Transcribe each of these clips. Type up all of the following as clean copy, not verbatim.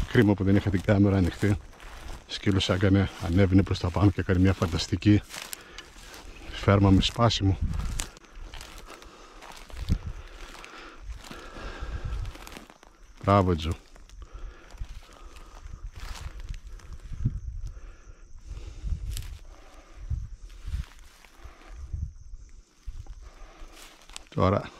κρίμα που δεν είχα την κάμερα ανοιχτή. Σκύλος ανέβαινε προς τα πάνω και έκανε μια φανταστική φέρμα με σπάσιμο. Μπράβο Τζο. Τώρα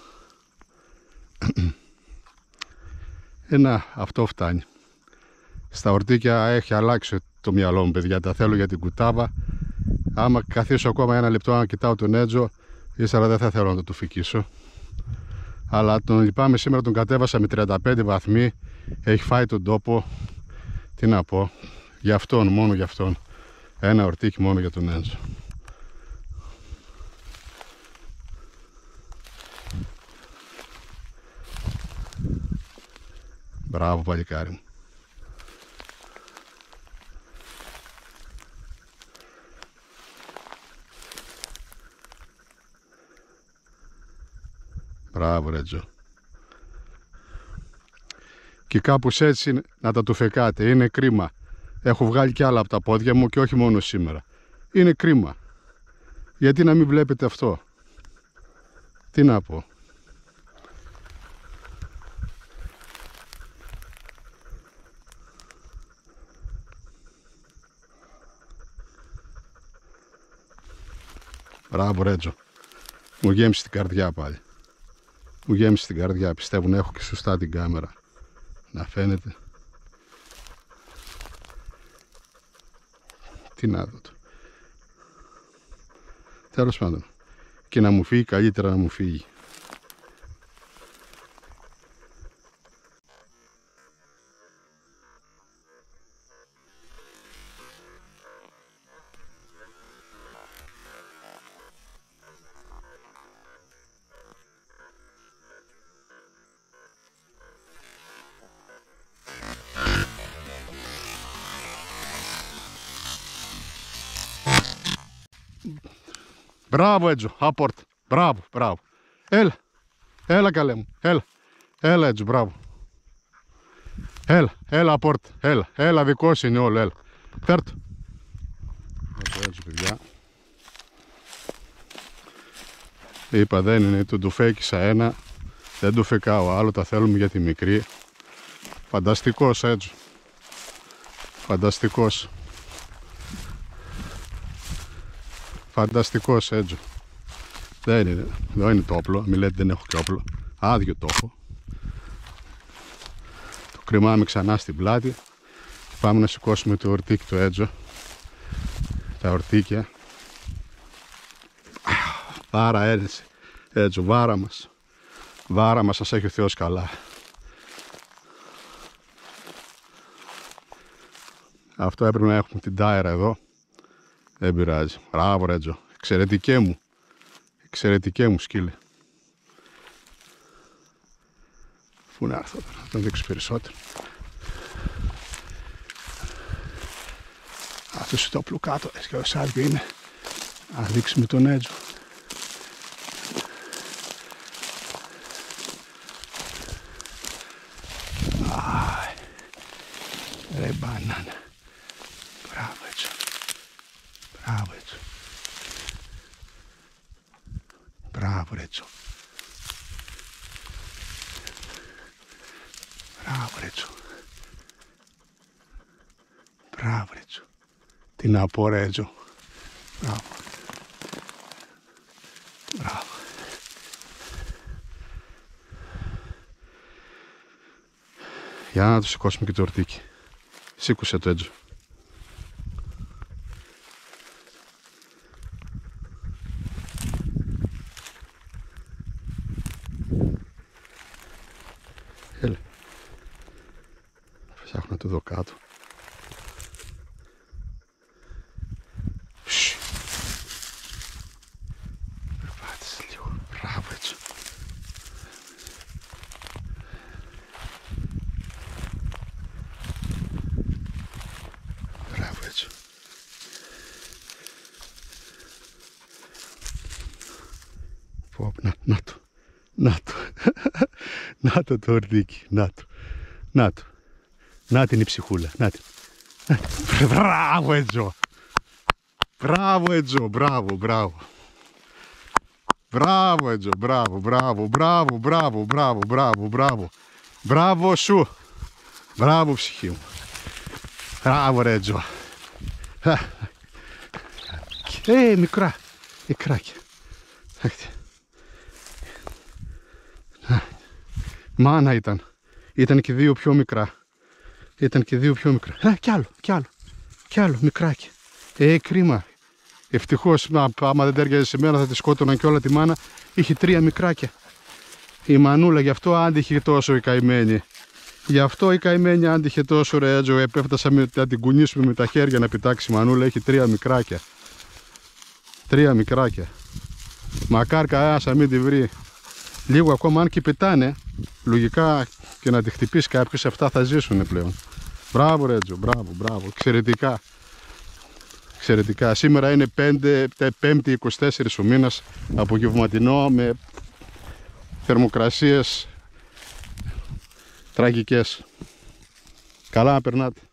αυτό φτάνει. Στα ορτίκια έχει αλλάξει το μυαλό μου, παιδιά. Τα θέλω για την κουτάβα. Άμα καθίσω ακόμα ένα λεπτό να κοιτάω τον Έτζο, ύστερα δεν θα θέλω να το τουφικίσω. Αλλά τον λυπάμαι, σήμερα τον κατέβασα με 35 βαθμοί. Έχει φάει τον τόπο. Τι να πω. Για αυτόν, μόνο για αυτόν. Ένα ορτίκι μόνο για τον Έτζο. Μπράβο παλικάρι μου. Μπράβο ρε Τζο. Και κάπως έτσι να τα τουφεκάτε. Είναι κρίμα. Έχω βγάλει κι άλλα από τα πόδια μου και όχι μόνο σήμερα. Είναι κρίμα. Γιατί να μην βλέπετε αυτό. Τι να πω. Μπράβο Ρέτζο. Μου γέμισε την καρδιά πάλι. Μου γέμισε την καρδιά. Πιστεύω να έχω και σωστά την κάμερα. Να φαίνεται. Τι να δω. Τέλος πάντων. Και να μου φύγει, καλύτερα να μου φύγει. Μπράβο Έτζο, απόρτ. Μπράβο, μπράβο. Έλα, έλα καλέ μου, έλα. Έλα Έτζο, μπράβο. Έλα απόρτ, έλα δικός είναι όλο, έλα. Φέρτο. Αυτό Έτζο παιδιά. Είπα δεν είναι, του τουφέκισα ένα. Δεν του φεκάω άλλο, τα θέλουμε για τη μικρή. Φανταστικός Έτζο. Φανταστικός. Φανταστικός Έτζο. Δεν είναι το όπλο. Μη λέτε δεν έχω και όπλο. Άδειο το έχω. Το κρυμάμε ξανά στην πλάτη. Και πάμε να σηκώσουμε το ορτίκι του Έτζο. Τα ορτίκια. Βάρα έρεσε. Έτζο, βάρα μας. Βάρα μας, σας έχει ο Θεός καλά. Αυτό έπρεπε να έχουμε την τάιρα εδώ. Δεν πειράζει. Μπράβο Ρέτζο. Εξαιρετικέ μου. Εξαιρετικέ μου σκύλε. Πού να έρθω τώρα, να τον δείξω περισσότερο. Αυτός το όπλο κάτω. Και ο Σάρκο είναι. Να δείξουμε τον Έτζο. Ρε μπανάνα. Μπράβο Έτζο. Μπράβο Έτζο. Μπράβο Ρέτζο. Μπράβο Ρέτζο. Μπράβο Ρέτζο. Τι να πω Ρέτζο. Μπράβο. Μπράβο. Για να το σηκώσουμε και το ορτίκι. Σήκωσε το Έτζο. Έλα. Ψάχνω να το δω κάτω. Περπάτησε λίγο. Μπράβο Έτζο. Μπράβο Έτζο. Να το. Να το. Να το το ορτίκι. Να το. Να το. Να την η ψυχούλα, να την. Μπράβο Έτζο. Μπράβο Έτζο, μπράβο, μπράβο. Μπράβο Έτζο, μπράβο, μπράβο, μπράβο, μπράβο, μπράβο, μπράβο, μπράβο. Μπράβο σου. Μπράβο ψυχή μου. Μπράβο ρε Έτζο. Μικρά. Μικράκια. Μάνα ήταν. Ήταν και δύο πιο μικρά. Ήταν και δύο πιο μικρά. Κι άλλο, μικράκι. Κρίμα. Ευτυχώς, άμα δεν τέριαζε σε μένα θα τη σκότωναν και όλα τη μάνα. Είχε 3 μικράκια. Η μανούλα, γι' αυτό άντυχε τόσο η καημένη. Γι' αυτό η καημένη άντυχε τόσο ρε Έτζο. Επέφτασα να την κουνήσουμε με τα χέρια να πετάξει η μανούλα. Έχει 3 μικράκια. 3 μικράκια. Μακάρι κανένας να μην τη βρει. Λίγο ακόμα, αν και πετάνε, λογικά και να τη χτυπήσει κάποιος, αυτά θα ζήσουν πλέον. Μπράβο ρε Έτζο, μπράβο, μπράβο. Εξαιρετικά. Εξαιρετικά. Σήμερα είναι 5η 24 ο μήνας, απογευματινό με θερμοκρασίες τραγικές. Καλά να περνάτε.